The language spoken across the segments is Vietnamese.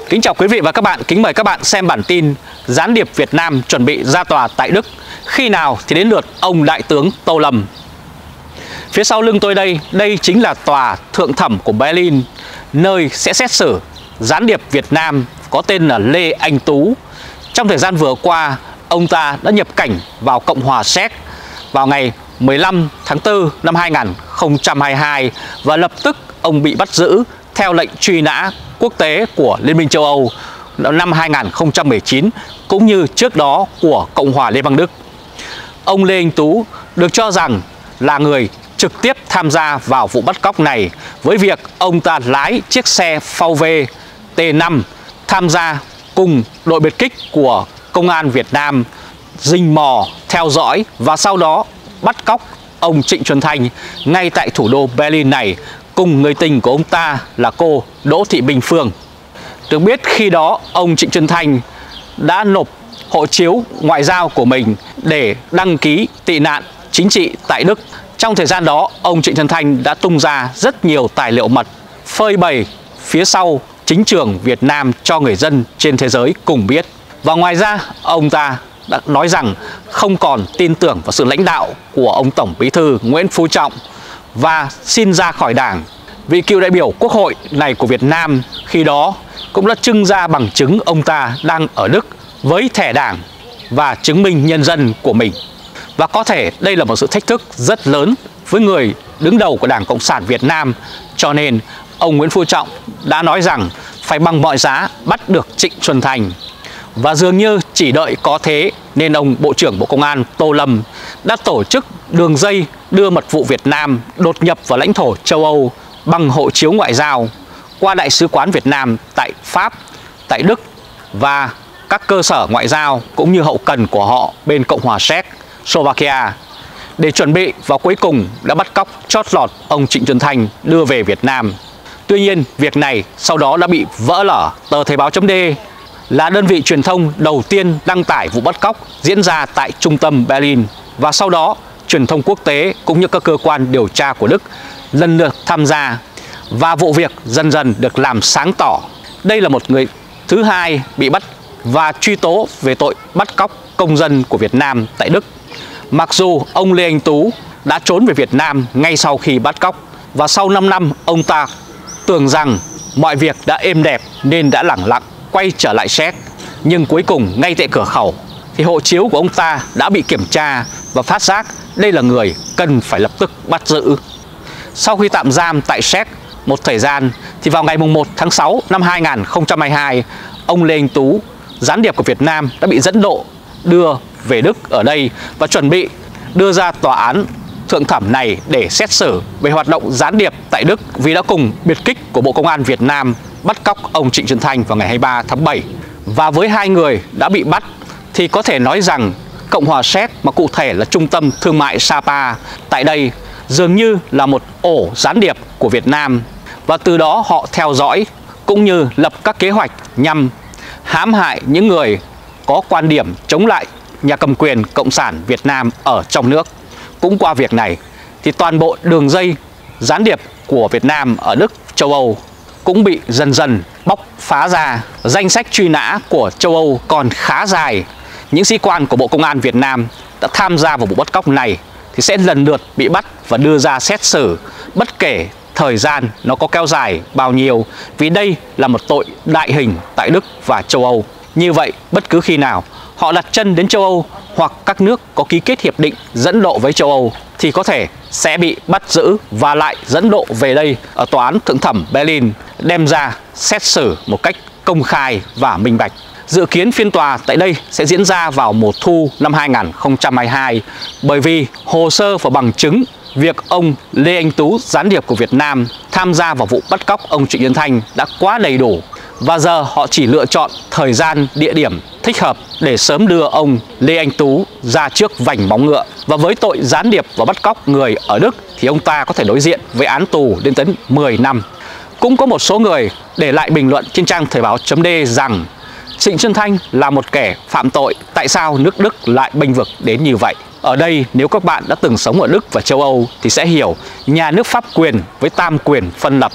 Kính chào quý vị và các bạn, kính mời các bạn xem bản tin gián điệp Việt Nam chuẩn bị ra tòa tại Đức. Khi nào thì đến lượt ông Đại tướng Tô Lâm. Phía sau lưng tôi đây chính là tòa thượng thẩm của Berlin, nơi sẽ xét xử gián điệp Việt Nam có tên là Lê Anh Tú. Trong thời gian vừa qua, ông ta đã nhập cảnh vào Cộng hòa Séc vào ngày 15 tháng 4 năm 2022 và lập tức ông bị bắt giữ theo lệnh truy nã quốc tế của Liên minh châu Âu năm 2019 cũng như trước đó của Cộng hòa Liên bang Đức. Ông Lê Anh Tú được cho rằng là người trực tiếp tham gia vào vụ bắt cóc này với việc ông ta lái chiếc xe VW T5 tham gia cùng đội biệt kích của Công an Việt Nam rình mò, theo dõi và sau đó bắt cóc ông Trịnh Xuân Thanh ngay tại thủ đô Berlin này cùng người tình của ông ta là cô Đỗ Thị Minh Phương. Được biết khi đó ông Trịnh Xuân Thanh đã nộp hộ chiếu ngoại giao của mình để đăng ký tị nạn chính trị tại Đức. Trong thời gian đó, ông Trịnh Xuân Thanh đã tung ra rất nhiều tài liệu mật phơi bày phía sau chính trường Việt Nam cho người dân trên thế giới cùng biết. Và ngoài ra, ông ta đã nói rằng không còn tin tưởng vào sự lãnh đạo của ông Tổng Bí thư Nguyễn Phú Trọng và xin ra khỏi đảng. Vị cựu đại biểu Quốc hội này của Việt Nam khi đó cũng đã trưng ra bằng chứng ông ta đang ở Đức với thẻ đảng và chứng minh nhân dân của mình. Và có thể đây là một sự thách thức rất lớn với người đứng đầu của Đảng Cộng sản Việt Nam, cho nên ông Nguyễn Phú Trọng đã nói rằng phải bằng mọi giá bắt được Trịnh Xuân Thanh. Và dường như chỉ đợi có thế nên ông Bộ trưởng Bộ Công an Tô Lâm đã tổ chức đường dây đưa mật vụ Việt Nam đột nhập vào lãnh thổ châu Âu bằng hộ chiếu ngoại giao qua Đại sứ quán Việt Nam tại Pháp, tại Đức và các cơ sở ngoại giao cũng như hậu cần của họ bên Cộng hòa Séc, Slovakia để chuẩn bị và cuối cùng đã bắt cóc chót lọt ông Trịnh Xuân Thanh đưa về Việt Nam. Tuy nhiên, việc này sau đó đã bị vỡ lở. Tờ Thời báo .d là đơn vị truyền thông đầu tiên đăng tải vụ bắt cóc diễn ra tại trung tâm Berlin và sau đó truyền thông quốc tế cũng như các cơ quan điều tra của Đức lần lượt tham gia và vụ việc dần dần được làm sáng tỏ. Đây là một người thứ hai bị bắt và truy tố về tội bắt cóc công dân của Việt Nam tại Đức. Mặc dù ông Lê Anh Tú đã trốn về Việt Nam ngay sau khi bắt cóc và sau 5 năm ông ta tưởng rằng mọi việc đã êm đẹp nên đã lẳng lặng quay trở lại Séc. Nhưng cuối cùng ngay tại cửa khẩu thì hộ chiếu của ông ta đã bị kiểm tra và phát giác đây là người cần phải lập tức bắt giữ. Sau khi tạm giam tại Séc một thời gian thì vào ngày 1 tháng 6 năm 2022, ông Lê Anh Tú, gián điệp của Việt Nam đã bị dẫn độ đưa về Đức ở đây và chuẩn bị đưa ra tòa án thượng thẩm này để xét xử về hoạt động gián điệp tại Đức vì đã cùng biệt kích của Bộ Công an Việt Nam bắt cóc ông Trịnh Xuân Thanh vào ngày 23 tháng 7. Và với hai người đã bị bắt thì có thể nói rằng Cộng hòa Séc, mà cụ thể là trung tâm thương mại Sapa tại đây dường như là một ổ gián điệp của Việt Nam và từ đó họ theo dõi cũng như lập các kế hoạch nhằm hãm hại những người có quan điểm chống lại nhà cầm quyền Cộng sản Việt Nam ở trong nước. Cũng qua việc này thì toàn bộ đường dây gián điệp của Việt Nam ở Đức, châu Âu cũng bị dần dần bóc phá ra. Danh sách truy nã của châu Âu còn khá dài. Những sĩ quan của Bộ Công an Việt Nam đã tham gia vào vụ bắt cóc này thì sẽ lần lượt bị bắt và đưa ra xét xử, bất kể thời gian nó có kéo dài bao nhiêu, vì đây là một tội đại hình tại Đức và châu Âu. Như vậy, bất cứ khi nào họ đặt chân đến châu Âu hoặc các nước có ký kết hiệp định dẫn độ với châu Âu thì có thể sẽ bị bắt giữ và lại dẫn độ về đây ở tòa án thượng thẩm Berlin đem ra xét xử một cách công khai và minh bạch. Dự kiến phiên tòa tại đây sẽ diễn ra vào mùa thu năm 2022 bởi vì hồ sơ và bằng chứng việc ông Lê Anh Tú, gián điệp của Việt Nam, tham gia vào vụ bắt cóc ông Trịnh Xuân Thanh đã quá đầy đủ và giờ họ chỉ lựa chọn thời gian, địa điểm thích hợp để sớm đưa ông Lê Anh Tú ra trước vành móng ngựa. Và với tội gián điệp và bắt cóc người ở Đức thì ông ta có thể đối diện với án tù lên tới 10 năm. Cũng có một số người để lại bình luận trên trang Thời báo .d rằng Trịnh Xuân Thanh là một kẻ phạm tội, tại sao nước Đức lại bênh vực đến như vậy? Ở đây nếu các bạn đã từng sống ở Đức và châu Âu thì sẽ hiểu nhà nước pháp quyền với tam quyền phân lập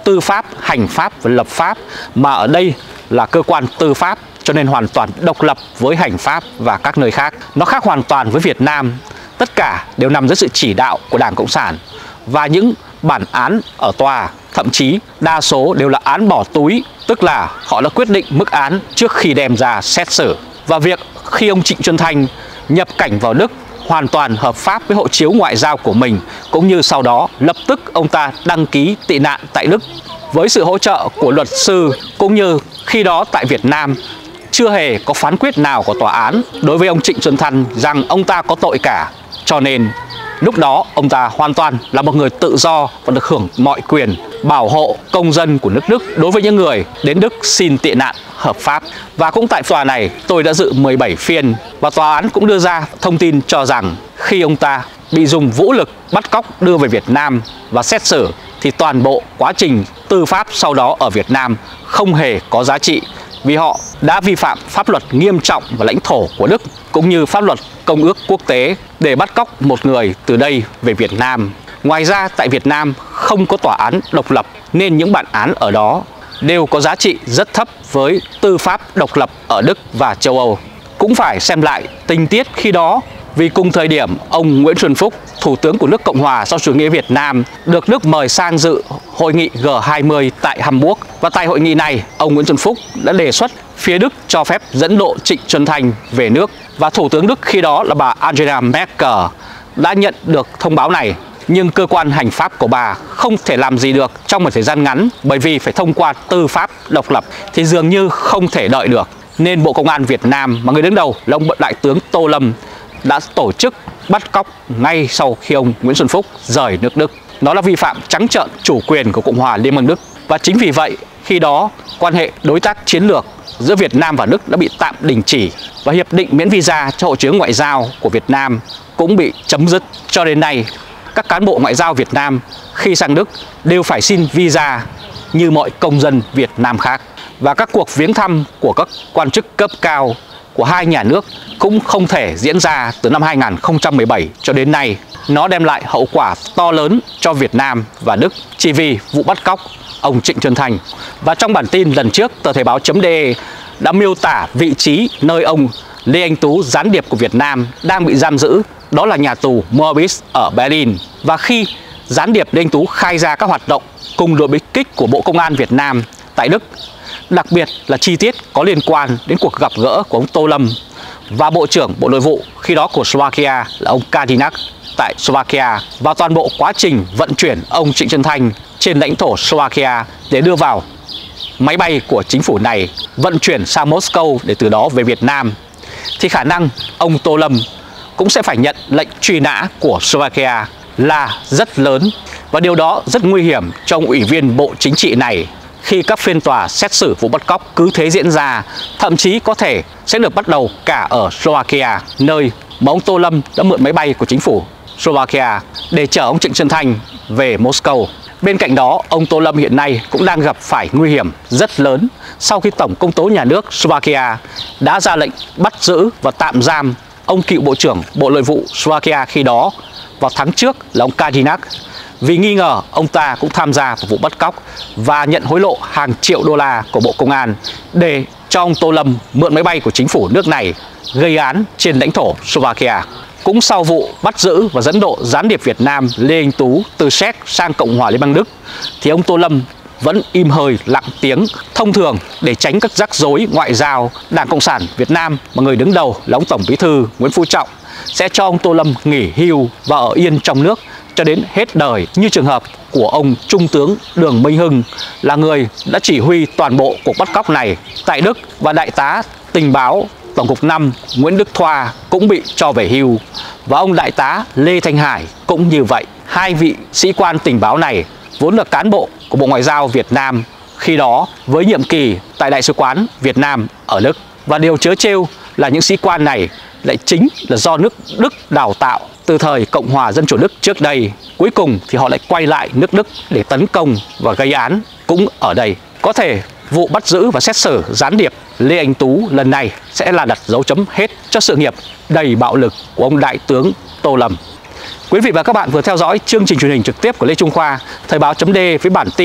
tư pháp, hành pháp và lập pháp, mà ở đây là cơ quan tư pháp, cho nên hoàn toàn độc lập với hành pháp và các nơi khác. Nó khác hoàn toàn với Việt Nam, tất cả đều nằm dưới sự chỉ đạo của Đảng Cộng sản, và những bản án ở tòa thậm chí đa số đều là án bỏ túi, tức là họ đã quyết định mức án trước khi đem ra xét xử. Và việc khi ông Trịnh Xuân Thanh nhập cảnh vào Đức hoàn toàn hợp pháp với hộ chiếu ngoại giao của mình, cũng như sau đó lập tức ông ta đăng ký tị nạn tại Đức với sự hỗ trợ của luật sư, cũng như khi đó tại Việt Nam chưa hề có phán quyết nào của tòa án đối với ông Trịnh Xuân Thanh rằng ông ta có tội cả. Cho nên lúc đó ông ta hoàn toàn là một người tự do và được hưởng mọi quyền bảo hộ công dân của nước Đức đối với những người đến Đức xin tị nạn hợp pháp. Và cũng tại tòa này tôi đã dự 17 phiên, và tòa án cũng đưa ra thông tin cho rằng khi ông ta bị dùng vũ lực bắt cóc đưa về Việt Nam và xét xử thì toàn bộ quá trình tư pháp sau đó ở Việt Nam không hề có giá trị, vì họ đã vi phạm pháp luật nghiêm trọng và lãnh thổ của Đức cũng như pháp luật công ước quốc tế để bắt cóc một người từ đây về Việt Nam. Ngoài ra tại Việt Nam không có tòa án độc lập, nên những bản án ở đó đều có giá trị rất thấp với tư pháp độc lập ở Đức và châu Âu. Cũng phải xem lại tình tiết khi đó, vì cùng thời điểm ông Nguyễn Xuân Phúc, Thủ tướng của nước Cộng hòa xã hội chủ nghĩa Việt Nam, được Đức mời sang dự hội nghị G20 tại Hamburg. Và tại hội nghị này, ông Nguyễn Xuân Phúc đã đề xuất phía Đức cho phép dẫn độ Trịnh Xuân Thanh về nước. Và Thủ tướng Đức khi đó là bà Angela Merkel đã nhận được thông báo này. Nhưng cơ quan hành pháp của bà không thể làm gì được trong một thời gian ngắn, bởi vì phải thông qua tư pháp độc lập thì dường như không thể đợi được. Nên Bộ Công an Việt Nam mà người đứng đầu là ông Đại tướng Tô Lâm đã tổ chức bắt cóc ngay sau khi ông Nguyễn Xuân Phúc rời nước Đức. Nó là vi phạm trắng trợn chủ quyền của Cộng hòa Liên bang Đức. Và chính vì vậy khi đó quan hệ đối tác chiến lược giữa Việt Nam và Đức đã bị tạm đình chỉ, và hiệp định miễn visa cho hộ chiếu ngoại giao của Việt Nam cũng bị chấm dứt. Cho đến nay các cán bộ ngoại giao Việt Nam khi sang Đức đều phải xin visa như mọi công dân Việt Nam khác. Và các cuộc viếng thăm của các quan chức cấp cao của hai nhà nước cũng không thể diễn ra từ năm 2017 cho đến nay. Nó đem lại hậu quả to lớn cho Việt Nam và Đức chỉ vì vụ bắt cóc ông Trịnh Xuân Thanh. Và trong bản tin lần trước, tờ Thời báo.de đã miêu tả vị trí nơi ông Lê Anh Tú, gián điệp của Việt Nam, đang bị giam giữ, đó là nhà tù Moabit ở Berlin. Và khi gián điệp Lê Anh Tú khai ra các hoạt động cùng đội bí kích của Bộ Công an Việt Nam tại Đức, đặc biệt là chi tiết có liên quan đến cuộc gặp gỡ của ông Tô Lâm và Bộ trưởng Bộ Nội vụ khi đó của Slovakia là ông Kadinak tại Slovakia, và toàn bộ quá trình vận chuyển ông Trịnh Xuân Thanh trên lãnh thổ Slovakia để đưa vào máy bay của chính phủ này vận chuyển sang Moscow để từ đó về Việt Nam, thì khả năng ông Tô Lâm cũng sẽ phải nhận lệnh truy nã của Slovakia là rất lớn. Và điều đó rất nguy hiểm cho ông Ủy viên Bộ Chính trị này khi các phiên tòa xét xử vụ bắt cóc cứ thế diễn ra, thậm chí có thể sẽ được bắt đầu cả ở Slovakia, nơi mà ông Tô Lâm đã mượn máy bay của chính phủ Slovakia để chở ông Trịnh Xuân Thanh về Moscow. Bên cạnh đó, ông Tô Lâm hiện nay cũng đang gặp phải nguy hiểm rất lớn sau khi Tổng công tố nhà nước Slovakia đã ra lệnh bắt giữ và tạm giam ông cựu Bộ trưởng Bộ Nội vụ Slovakia khi đó vào tháng trước là ông Kadinak, vì nghi ngờ ông ta cũng tham gia vào vụ bắt cóc và nhận hối lộ hàng triệu đô la của Bộ Công an để cho ông Tô Lâm mượn máy bay của chính phủ nước này gây án trên lãnh thổ Slovakia. Cũng sau vụ bắt giữ và dẫn độ gián điệp Việt Nam Lê Anh Tú từ Séc sang Cộng hòa Liên bang Đức, thì ông Tô Lâm vẫn im hơi lặng tiếng. Thông thường để tránh các rắc rối ngoại giao, Đảng Cộng sản Việt Nam mà người đứng đầu là ông Tổng Bí thư Nguyễn Phú Trọng sẽ cho ông Tô Lâm nghỉ hưu và ở yên trong nước cho đến hết đời, như trường hợp của ông Trung tướng Đường Minh Hưng là người đã chỉ huy toàn bộ cuộc bắt cóc này tại Đức, và Đại tá tình báo Tổng cục 5 Nguyễn Đức Thoa cũng bị cho về hưu, và ông Đại tá Lê Thanh Hải cũng như vậy. Hai vị sĩ quan tình báo này vốn là cán bộ của Bộ Ngoại giao Việt Nam khi đó với nhiệm kỳ tại Đại sứ quán Việt Nam ở Đức. Và điều trớ trêu là những sĩ quan này lại chính là do nước Đức đào tạo từ thời Cộng hòa Dân chủ Đức trước đây. Cuối cùng thì họ lại quay lại nước Đức để tấn công và gây án cũng ở đây. Có thể vụ bắt giữ và xét xử gián điệp Lê Anh Tú lần này sẽ là đặt dấu chấm hết cho sự nghiệp đầy bạo lực của ông Đại tướng Tô Lâm. Quý vị và các bạn vừa theo dõi chương trình truyền hình trực tiếp của Lê Trung Khoa, Thời báo.de với bản tin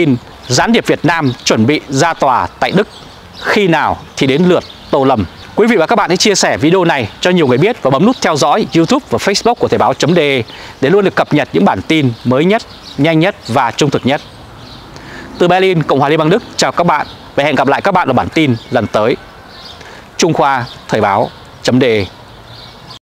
gián điệp Việt Nam chuẩn bị ra tòa tại Đức, khi nào thì đến lượt Tô Lâm. Quý vị và các bạn hãy chia sẻ video này cho nhiều người biết và bấm nút theo dõi YouTube và Facebook của Thời báo.de để luôn được cập nhật những bản tin mới nhất, nhanh nhất và trung thực nhất. Từ Berlin, Cộng hòa Liên bang Đức, chào các bạn và hẹn gặp lại các bạn ở bản tin lần tới. Trung Khoa, Thời báo.de.